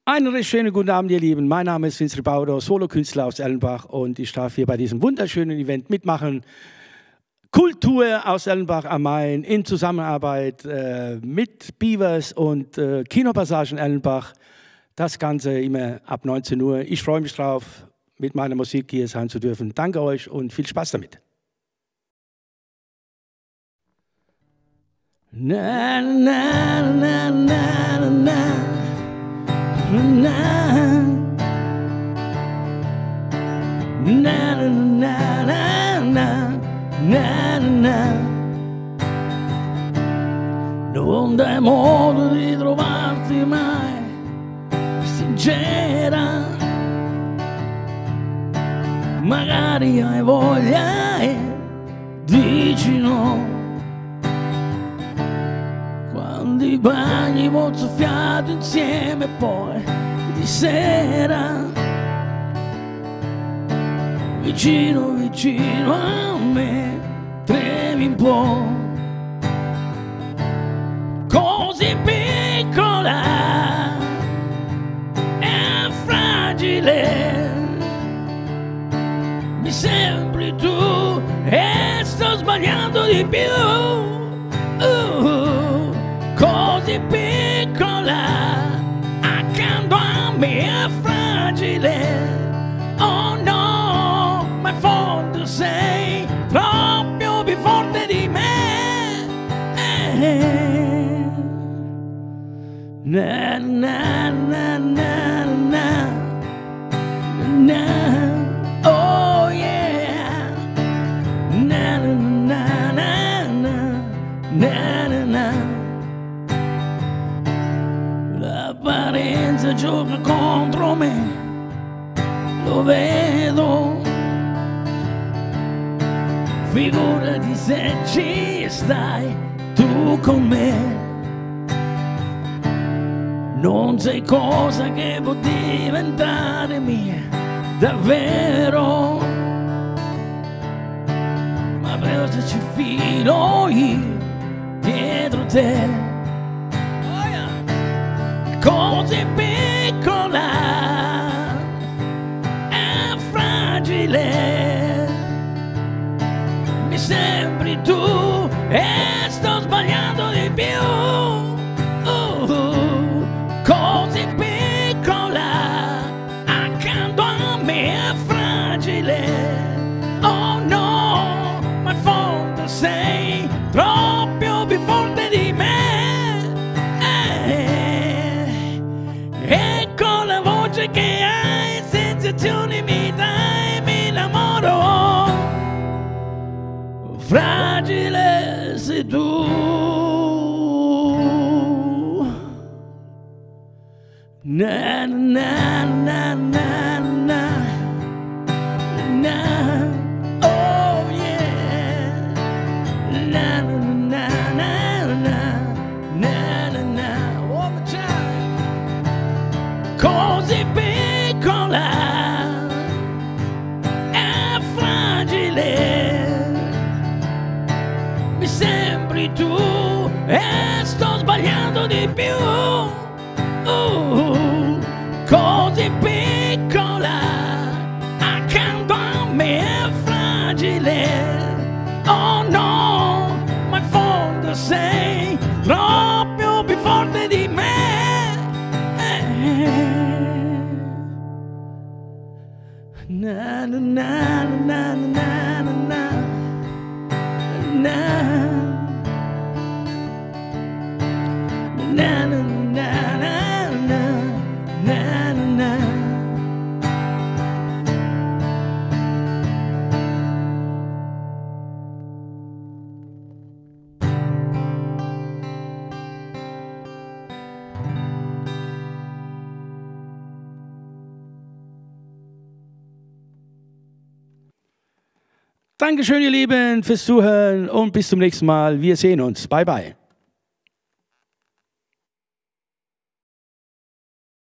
Einen recht schönen guten Abend, ihr Lieben. Mein Name ist Vincent Bauder, Solokünstler aus Erlenbach und ich darf hier bei diesem wunderschönen Event mitmachen. Kultur aus Erlenbach am Main in Zusammenarbeit mit Beavers und Kinopassagen Erlenbach. Das Ganze immer ab 19 Uhr. Ich freue mich drauf, mit meiner Musik hier sein zu dürfen. Danke euch und viel Spaß damit. Na, na, na, na, na. Na, na, na, na, na, na, na. Non dai modo di trovarti mai sincera, magari hai voglia e dici no. Quando i bagni mozzafiato insieme poi di sera vicino vicino a me tremi un po', così piccola e fragile mi sembri tu e sto sbagliando di più. Così piccola accanto a me è fragile. Oh no, ma in fondo sei proprio più forte di me. Na na na na na na. Oh yeah. Na na na na na na na. L'apparenza gioca contro me, lo vedo. Figurati se ci stai tu con me. Non sei cosa che può diventare mia, davvero. Ma però se ci filo io dietro te. Così piccola e fragile mi sembri tu e sto sbagliando di più. Così piccola accanto a me è fragile. Oh no, ma in fondo sei proprio più forte di me. Che hai sensazioni, mi dai, mi innamoro. Fragile sei tu. Na na na na na na. Oh yeah. Na na na na na na na. One more time. Così piccola e fragile mi sembri tu e sto sbagliando di più. Così piccola accanto a me è fragile. Oh no, ma in fondo sei proprio più forte di me. Na na na na na na na na na na na. Dankeschön, ihr Lieben, fürs Zuhören und bis zum nächsten Mal. Wir sehen uns. Bye, bye.